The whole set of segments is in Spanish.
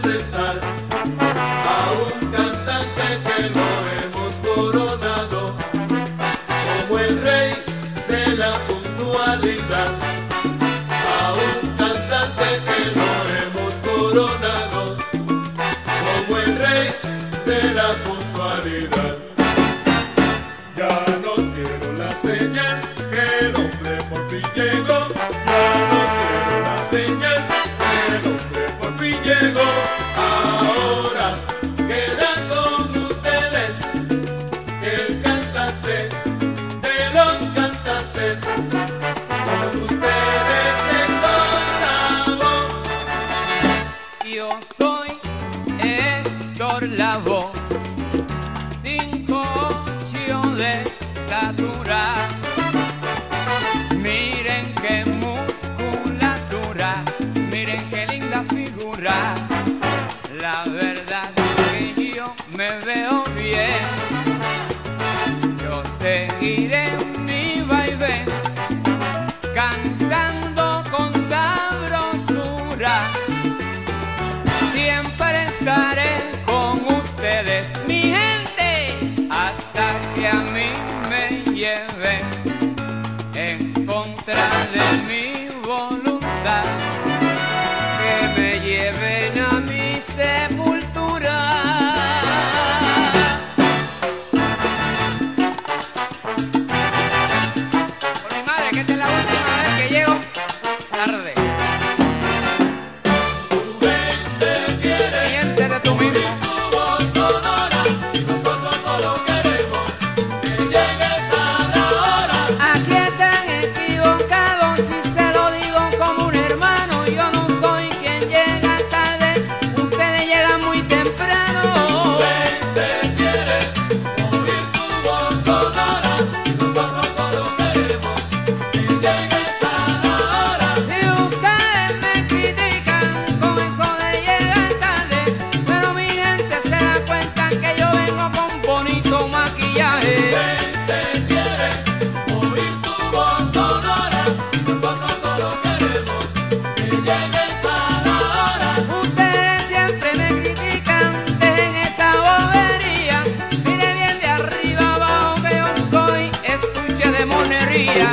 presentar a un cantante que lo hemos coronado como el rey de la puntualidad. A un cantante que lo hemos coronado como el rey de la puntualidad. Ya no quiero la señal que el hombre por fin llegó. Ya no quiero la señal que el hombre por fin llegó. Ahora queda con ustedes el cantante de los cantantes. Con ustedes entonamos. Yo soy Héctor Lavoe, 5'8" de estatura. Miren qué musculatura, miren qué linda figura. La verdad es que yo me veo bien. Yo seguiré mi vaivén cantando con sabrosura. Siempre estaré con ustedes, mi gente, hasta que a mí me lleven en contra de mi voluntad, que me lleven a mi sepultura. Por mi madre, que esta es la última vez que llego tarde. Cliente de tú mismo. Aquí están equivocados si se lo digo como un hermano. Yo no soy quien llega tarde, ustedes llegan muy temprano. Si ustedes me critican con eso de llegar tarde, pero mi gente se da cuenta que yo vengo con bonito maquillaje. Ustedes siempre me critican, dejen esa bobería. Mire bien de arriba abajo que yo soy estuche de monería.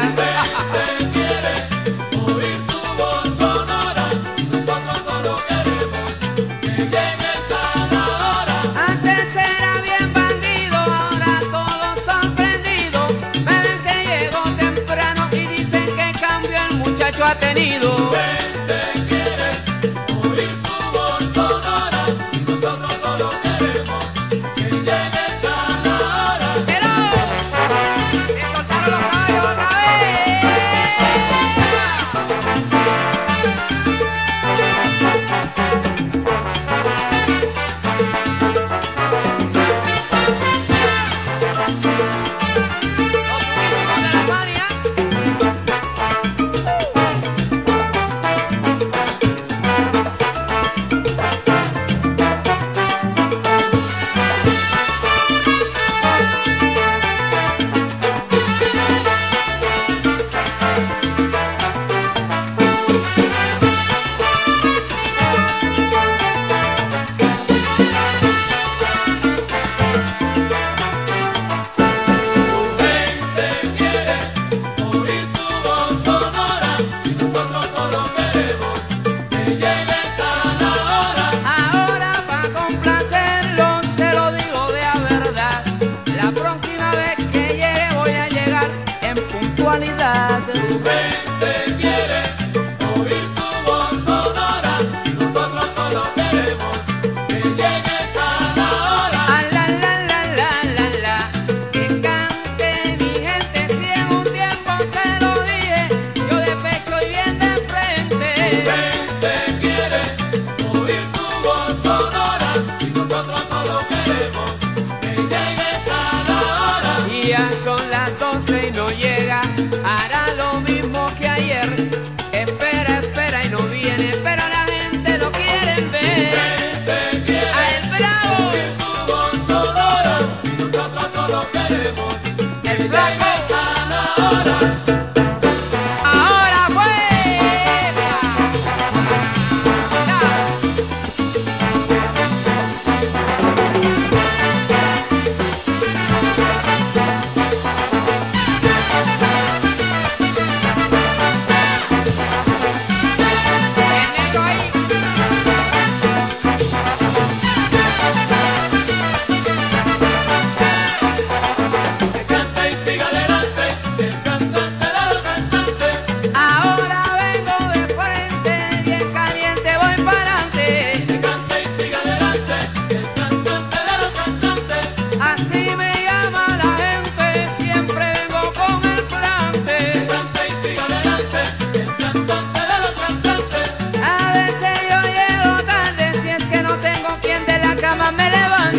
Antes era bien bandido, ahora todos son prendidos. Me ven que llego temprano y dicen que cambio el muchacho ha tenido.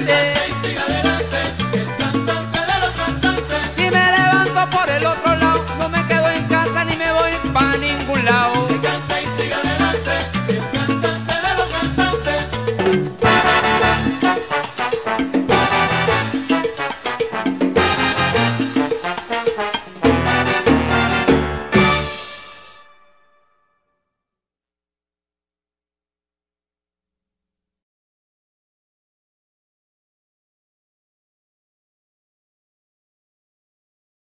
gente.